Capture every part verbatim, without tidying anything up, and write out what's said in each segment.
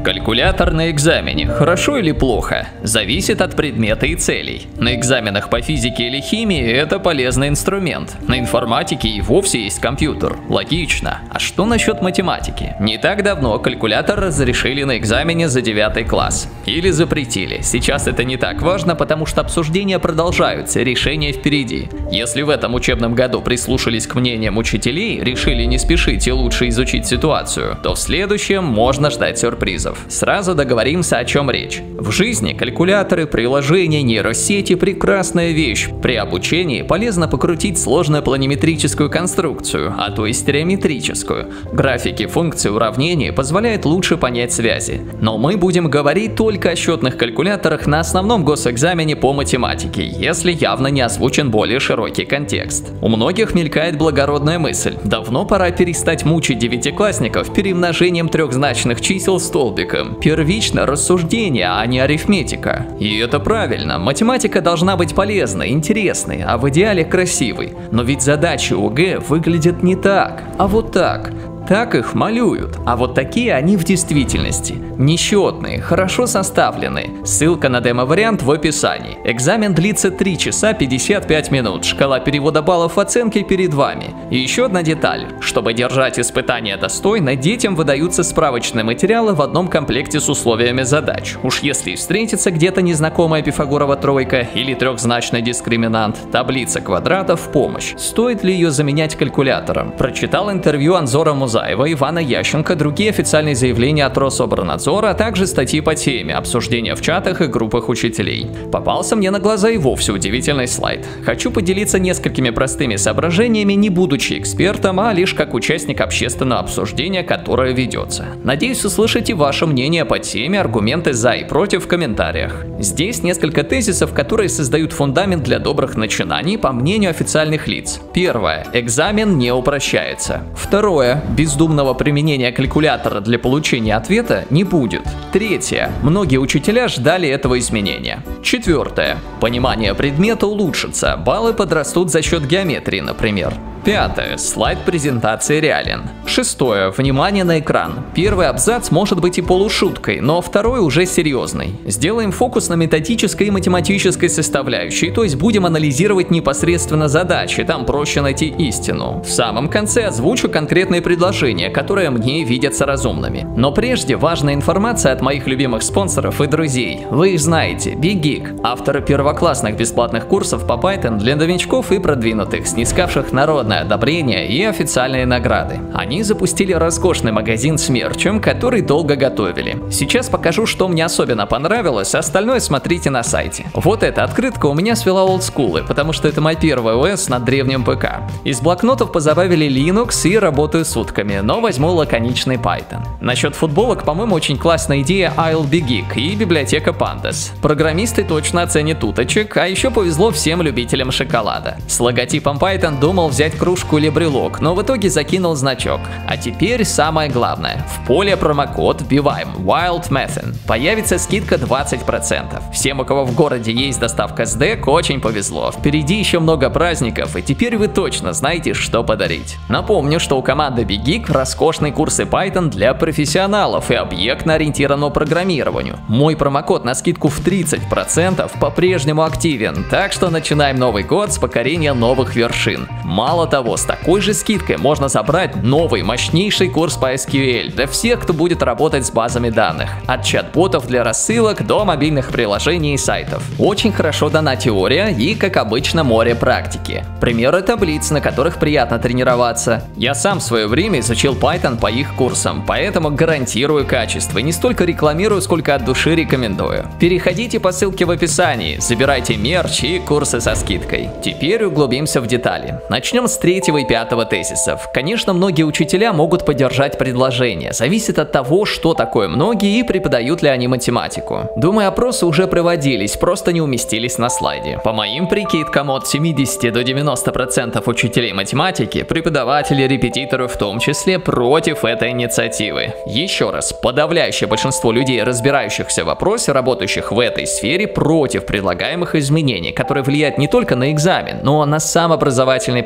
Калькулятор на экзамене. Хорошо или плохо? Зависит от предмета и целей. На экзаменах по физике или химии это полезный инструмент. На информатике и вовсе есть компьютер. Логично. А что насчет математики? Не так давно калькулятор разрешили на экзамене за девятый класс. Или запретили. Сейчас это не так важно, потому что обсуждения продолжаются, решения впереди. Если в этом учебном году прислушались к мнениям учителей, решили не спешить и лучше изучить ситуацию, то в следующем можно ждать сюрпризов. Сразу договоримся, о чем речь. В жизни калькуляторы, приложения, нейросети – прекрасная вещь. При обучении полезно покрутить сложную планиметрическую конструкцию, а то и стереометрическую. Графики функций уравнений позволяют лучше понять связи. Но мы будем говорить только о счетных калькуляторах на основном госэкзамене по математике, если явно не озвучен более широкий контекст. У многих мелькает благородная мысль: давно пора перестать мучить девятиклассников перемножением трехзначных чисел столбиком. Первично рассуждение, а не арифметика. И это правильно. Математика должна быть полезной, интересной, а в идеале красивой. Но ведь задачи ОГЭ выглядят не так, а вот так. Так их малюют, а вот такие они в действительности. Несчетные, хорошо составленные. Ссылка на демо-вариант в описании. Экзамен длится три часа пятьдесят пять минут. Шкала перевода баллов оценки перед вами. И еще одна деталь. Чтобы держать испытания достойно, детям выдаются справочные материалы в одном комплекте с условиями задач. Уж если встретится где-то незнакомая Пифагорова тройка или трехзначный дискриминант, таблица квадратов в помощь. Стоит ли ее заменять калькулятором? Прочитал интервью Анзора Музаева, Ивана Ященко, другие официальные заявления от Рособорнадзора, а также статьи по теме, обсуждения в чатах и группах учителей. Попался мне на глаза и вовсе удивительный слайд. Хочу поделиться несколькими простыми соображениями, не будучи экспертом, а лишь как участник общественного обсуждения, которое ведется. Надеюсь услышать и ваше мнение по теме, аргументы за и против в комментариях. Здесь несколько тезисов, которые создают фундамент для добрых начинаний, по мнению официальных лиц. Первое. Экзамен не упрощается. Второе. Бездумного применения калькулятора для получения ответа не будет. Третье. Многие учителя ждали этого изменения. Четвертое. Понимание предмета улучшится, баллы подрастут за счет геометрии, например. Пятое. Слайд презентации реален. Шестое. Внимание на экран. Первый абзац может быть и полушуткой, но второй уже серьезный. Сделаем фокус на методической и математической составляющей, то есть будем анализировать непосредственно задачи, там проще найти истину. В самом конце озвучу конкретные предложения, которые мне видятся разумными. Но прежде важная информация от моих любимых спонсоров и друзей. Вы их знаете, BigGeek, авторы первоклассных бесплатных курсов по Python для новичков и продвинутых, снискавших народное одобрение и официальные награды. Они запустили роскошный магазин с мерчем, который долго готовили. Сейчас покажу, что мне особенно понравилось, остальное смотрите на сайте. Вот эта открытка у меня свела олдскулы, потому что это мой первый ОС на древнем ПК. Из блокнотов позабавили Linux и работаю сутками, но возьму лаконичный Python. Насчет футболок, по-моему, очень классная идея I'll Be Geek и библиотека Pandas. Программисты точно оценят уточек, а еще повезло всем любителям шоколада. С логотипом Python думал взять кружку или брелок, но в итоге закинул значок. А теперь самое главное. В поле промокод вбиваем WildMathen. Появится скидка двадцать процентов. Всем, у кого в городе есть доставка с ДЭК, очень повезло. Впереди еще много праздников, и теперь вы точно знаете, что подарить. Напомню, что у команды BigGeek роскошные курсы Python для профессионалов и объектно-ориентированного программированию. Мой промокод на скидку в тридцать процентов по-прежнему активен, так что начинаем Новый год с покорения новых вершин. Мало того, с такой же скидкой можно забрать новый мощнейший курс по эс кью эль для всех, кто будет работать с базами данных. От чат-ботов для рассылок до мобильных приложений и сайтов. Очень хорошо дана теория и, как обычно, море практики. Примеры таблиц, на которых приятно тренироваться. Я сам в свое время изучил Python по их курсам, поэтому гарантирую качество. Не столько рекламирую, сколько от души рекомендую. Переходите по ссылке в описании, забирайте мерч и курсы со скидкой. Теперь углубимся в детали. Начнем с третьего и пятого тезисов. Конечно, многие учителя могут поддержать предложение. Зависит от того, что такое многие и преподают ли они математику. Думаю, опросы уже проводились, просто не уместились на слайде. По моим прикидкам, от семидесяти до девяноста процентов учителей математики, преподавателей, репетиторов в том числе, против этой инициативы. Еще раз, подавляющее большинство людей, разбирающихся в вопросе, работающих в этой сфере, против предлагаемых изменений, которые влияют не только на экзамен, но и на сам образовательный процесс.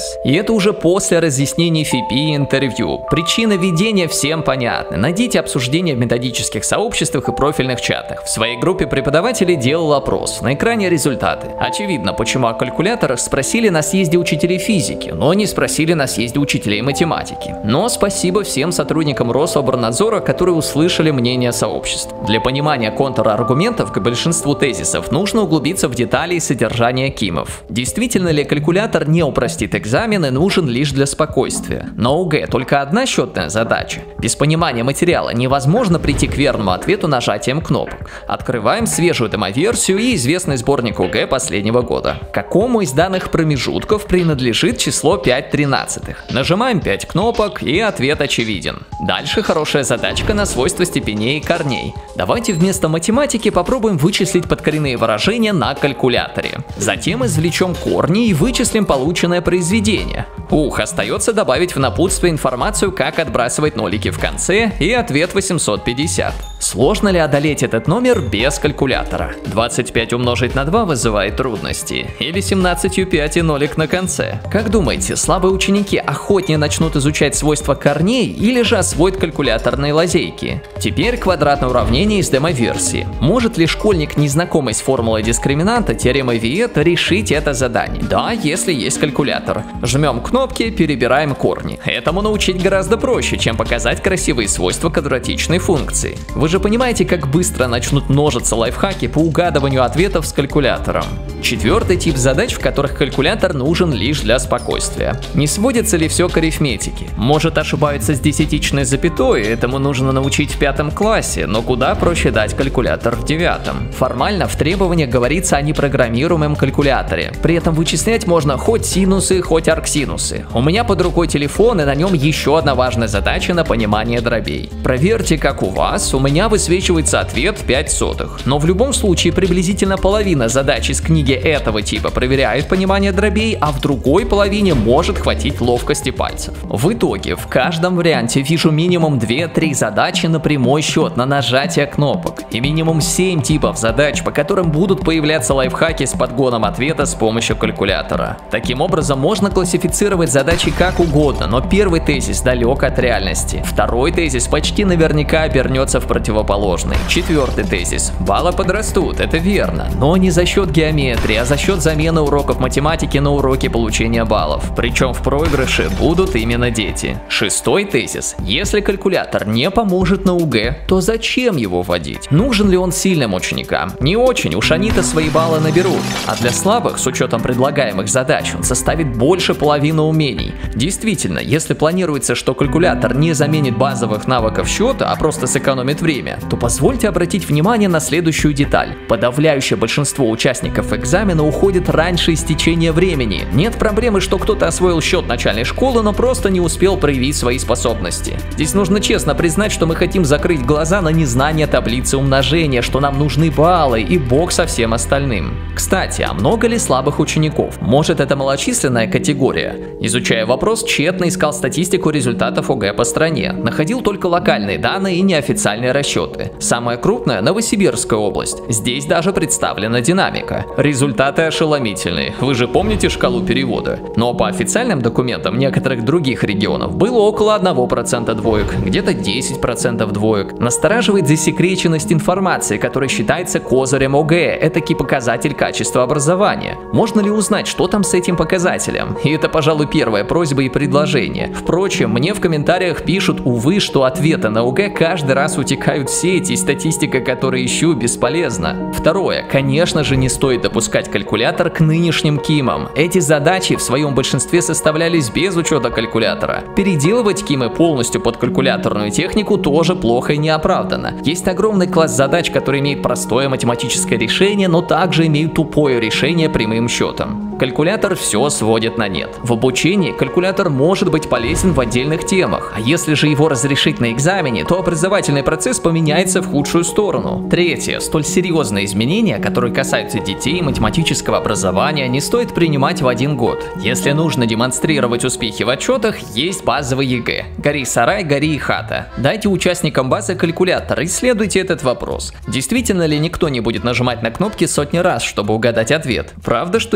И это уже после разъяснений эф и пи и интервью. Причина введения всем понятна. Найдите обсуждения в методических сообществах и профильных чатах. В своей группе преподавателей делал опрос. На экране результаты. Очевидно, почему о калькуляторах спросили на съезде учителей физики, но не спросили на съезде учителей математики. Но спасибо всем сотрудникам Рособорнадзора, которые услышали мнение сообществ. Для понимания контраргументов к большинству тезисов нужно углубиться в детали и содержание КИМов. Действительно ли калькулятор не упростит экзамен и нужен лишь для спокойствия? На ОГЭ только одна счетная задача. Без понимания материала невозможно прийти к верному ответу нажатием кнопок. Открываем свежую демоверсию и известный сборник ОГЭ последнего года. Какому из данных промежутков принадлежит число пять тринадцатых? Нажимаем пять кнопок, и ответ очевиден. Дальше хорошая задачка на свойства степеней и корней. Давайте вместо математики попробуем вычислить подкоренные выражения на калькуляторе. Затем извлечем корни и вычислим полученное произведение. Ух, остается добавить в напутствие информацию, как отбрасывать нолики в конце, и ответ восемьсот пятьдесят. Сложно ли одолеть этот номер без калькулятора? двадцать пять умножить на два вызывает трудности. Или семнадцать ю пять и нолик на конце? Как думаете, слабые ученики охотнее начнут изучать свойства корней или же освоят калькуляторные лазейки? Теперь квадратное уравнение из демо-версии. Может ли школьник, незнакомый с формулой дискриминанта, теоремой Виета, решить это задание? Да, если есть калькулятор. Жмем кнопки, перебираем корни. Этому научить гораздо проще, чем показать красивые свойства квадратичной функции. Вы же понимаете, как быстро начнут множиться лайфхаки по угадыванию ответов с калькулятором. Четвертый тип задач, в которых калькулятор нужен лишь для спокойствия. Не сводится ли все к арифметике? Может, ошибаются с десятичной запятой, этому нужно научить в пятом классе, но куда проще дать калькулятор в девятом. Формально в требованиях говорится о непрограммируемом калькуляторе. При этом вычислять можно хоть синусы, хоть арксинусы. У меня под рукой телефон, и на нем еще одна важная задача на понимание дробей. Проверьте, как у вас, у меня высвечивается ответ пять сотых. Но в любом случае приблизительно половина задач из книги этого типа проверяет понимание дробей, а в другой половине может хватить ловкости пальцев. В итоге в каждом варианте вижу минимум две-три задачи на прямой счет, на нажатие кнопок. И минимум семь типов задач, по которым будут появляться лайфхаки с подгоном ответа с помощью калькулятора. Таким образом, можно классифицировать задачи как угодно, но первый тезис далек от реальности. Второй тезис почти наверняка обернется в противоположный. Четвертый тезис. Баллы подрастут, это верно, но не за счет геометрии, а за счет замены уроков математики на уроки получения баллов. Причем в проигрыше будут именно дети. Шестой тезис. Если калькулятор не поможет на ОГЭ, то зачем его вводить? Нужен ли он сильным ученикам? Не очень, уж они-то свои баллы наберут. А для слабых, с учетом предлагаемых задач, он составит больше половины умений. Действительно, если планируется, что калькулятор не заменит базовых навыков счета, а просто сэкономит время, то позвольте обратить внимание на следующую деталь. Подавляющее большинство участников экзамена уходит раньше истечения времени. Нет проблемы, что кто-то освоил счет начальной школы, но просто не успел проявить свои способности. Здесь нужно честно признать, что мы хотим закрыть глаза на незнание таблицы умножения, что нам нужны баллы и бог со всем остальным. Кстати, а много ли слабых учеников? Может, это малочисленная категория? Изучая вопрос, тщетно искал статистику результатов ОГЭ по стране. Находил только локальные данные и неофициальные расчеты. Самая крупная – Новосибирская область. Здесь даже представлена динамика. Результаты ошеломительные. Вы же помните шкалу перевода? Но по официальным документам некоторых других регионов было около одного процента двоек, где-то десять процентов двоек. Настораживает засекреченность информации, которая считается козырем ОГЭ, этакий показатель качества образования. Можно ли узнать, что там с этим показателем? И это, пожалуй, первая просьба и предложение. Впрочем, мне в комментариях пишут, увы, что ответы на ОГЭ каждый раз утекают в сеть, и статистика, которую ищу, бесполезна. Второе. Конечно же, не стоит допускать калькулятор к нынешним КИМам. Эти задачи в своем большинстве составлялись без учета калькулятора. Переделывать КИМы полностью под калькуляторную технику тоже плохо и неоправданно. Есть огромный класс задач, которые имеют простое математическое решение, но также имеют тупое решение прямым счетом. Калькулятор все сводит на нет. В обучении калькулятор может быть полезен в отдельных темах, а если же его разрешить на экзамене, то образовательный процесс поменяется в худшую сторону. Третье. Столь серьезные изменения, которые касаются детей и математического образования, не стоит принимать в один год. Если нужно демонстрировать успехи в отчетах, есть базовый ЕГЭ. Гори сарай, гори и хата. Дайте участникам базы калькулятор, исследуйте этот вопрос. Действительно ли никто не будет нажимать на кнопки сотни раз, чтобы угадать ответ? Правда, что дети не будут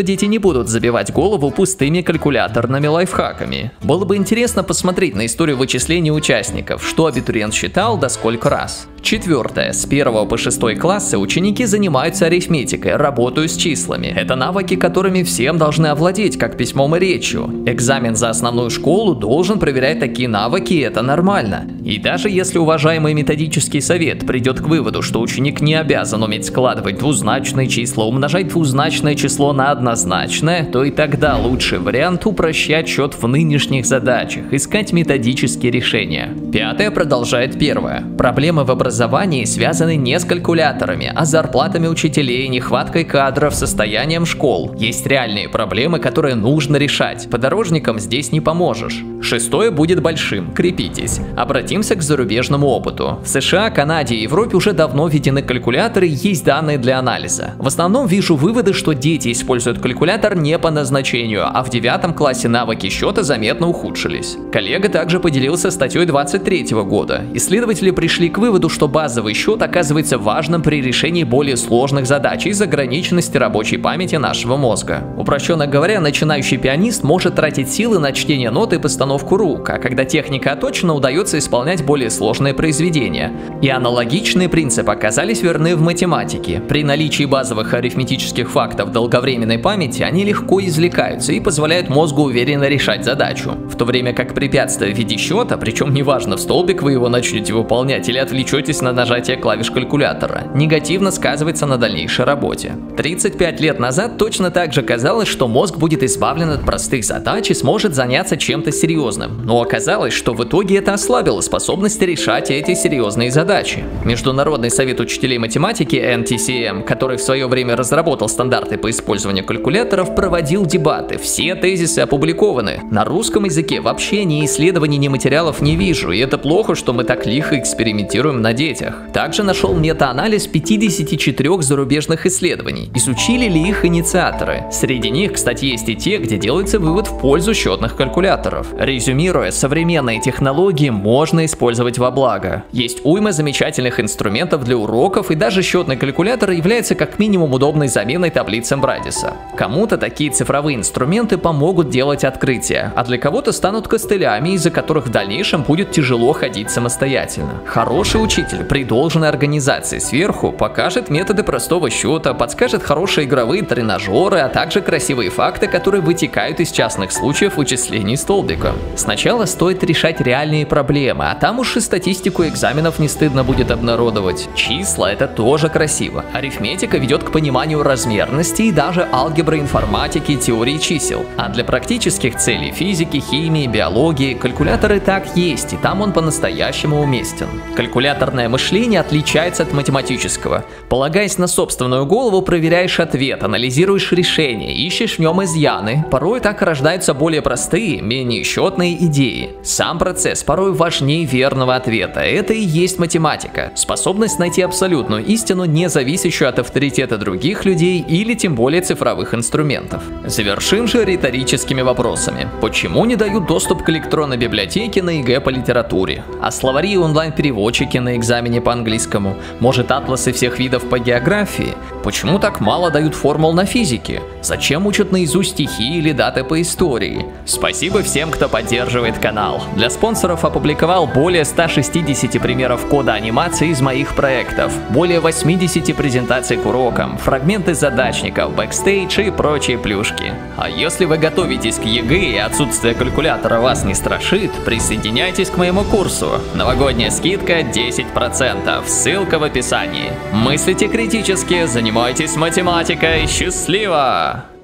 будут забивать голову пустыми калькуляторными лайфхаками. Было бы интересно посмотреть на историю вычислений участников, что абитуриент считал да сколько раз. Четвертое. С первого по шестой классы ученики занимаются арифметикой, работают с числами. Это навыки, которыми всем должны овладеть, как письмом и речью. Экзамен за основную школу должен проверять такие навыки, и это нормально. И даже если уважаемый методический совет придет к выводу, что ученик не обязан уметь складывать двузначные числа, умножать двузначное число на однозначное, то и тогда лучший вариант упрощать счет в нынешних задачах, искать методические решения. Пятое продолжает первое. Проблемы в образовании связаны не с калькуляторами, а с зарплатами учителей, нехваткой кадров, состоянием школ. Есть реальные проблемы, которые нужно решать. Подорожникам здесь не поможешь. Шестое будет большим. Крепитесь. Обратимся к зарубежному опыту. В США, Канаде и Европе уже давно введены калькуляторы, есть данные для анализа. В основном вижу выводы, что дети используют калькулятор не по назначению, а в девятом классе навыки счета заметно ухудшились. Коллега также поделился статьей двадцать третьего года. Исследователи пришли к выводу, что базовый счет оказывается важным при решении более сложных задач из-за ограниченности рабочей памяти нашего мозга. Упрощенно говоря, начинающий пианист может тратить силы на чтение нот и постановку рук, а когда техника оточена, удается исполнять более сложные произведения. И аналогичные принципы оказались верны в математике. При наличии базовых арифметических фактов долговременной памяти они легко извлекаются и позволяют мозгу уверенно решать задачу. В то время как препятствия в виде счета, причем неважно, в столбик вы его начнете выполнять или отвлечетесь на нажатие клавиш калькулятора, негативно сказывается на дальнейшей работе. тридцать пять лет назад точно так же казалось, что мозг будет избавлен от простых задач и сможет заняться чем-то серьезным. Но оказалось, что в итоге это ослабило способность решать эти серьезные задачи. Международный совет учителей математики эн ти си эм, который в свое время разработал стандарты по использованию калькуляторов, проводил дебаты. Все тезисы опубликованы. На русском языке вообще ни исследований, ни материалов не вижу, и это плохо, что мы так лихо экспериментируем на детях. Также нашел метаанализ пятидесяти четырёх зарубежных исследований. Изучили ли их инициаторы? Среди них, кстати, есть и те, где делается вывод в пользу счетных калькуляторов. Резюмируя, современные технологии можно использовать во благо. Есть уйма замечательных инструментов для уроков, и даже счетный калькулятор является как минимум удобной заменой таблицам Брадиса. Кому-то такие цифровые инструменты помогут делать открытия, а для кого-то станут костылями, из-за которых в дальнейшем будет тяжело ходить самостоятельно. Хороший учитель при должной организации сверху покажет методы простого счета, подскажет хорошие игровые тренажеры, а также красивые факты, которые вытекают из частных случаев вычислений столбика. Сначала стоит решать реальные проблемы, а там уж и статистику экзаменов не стыдно будет обнародовать. Числа — это тоже красиво. Арифметика ведет к пониманию размерности и даже алгебры, информатики, теории чисел. А для практических целей физики, химии, биологии калькулятор и так есть, и там он по-настоящему уместен. Калькуляторное мышление отличается от математического. Полагаясь на собственную голову, проверяешь ответ, анализируешь решение, ищешь в нем изъяны. Порой так рождаются более простые, менее счетные идеи. Сам процесс порой важнее верного ответа. Это и есть математика. Способность найти абсолютную истину, не зависящую от авторитета других людей или тем более цифровых инструментов. Завершим же риторическими вопросами. Почему не дают доступ к электронной библиотеке на ЕГЭ по литературе? А словари и онлайн-переводчики на экзамене по английскому? Может, атласы всех видов по географии? Почему так мало дают формул на физике? Зачем учат наизусть стихи или даты по истории? Спасибо всем, кто поддерживает канал. Для спонсоров опубликовал более ста шестидесяти примеров кода анимации из моих проектов, более восьмидесяти презентаций к урокам, фрагменты задачников, бэкстейдж и прочие плюшки. А если вы готовитесь к ЕГЭ и отсутствие калькулятора вас не страшит, присоединяйтесь к моему курсу. Новогодняя скидка десять процентов, ссылка в описании. Мыслите критически, занимайтесь математикой, счастливо!